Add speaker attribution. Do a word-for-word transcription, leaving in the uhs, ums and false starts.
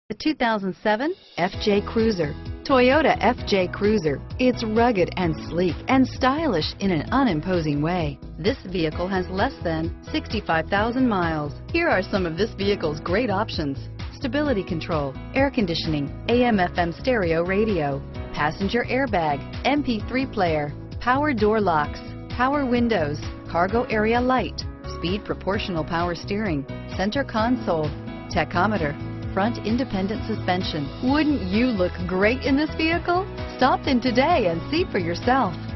Speaker 1: The two thousand seven F J Cruiser. Toyota F J Cruiser. It's rugged and sleek and stylish in an unimposing way. This vehicle has less than sixty-five thousand miles. Here are some of this vehicle's great options: stability control, air conditioning, A M F M stereo radio, passenger airbag, M P three player, power door locks, power windows, cargo area light, speed proportional power steering, center console, tachometer, front independent suspension. Wouldn't you look great in this vehicle? Stop in today and see for yourself.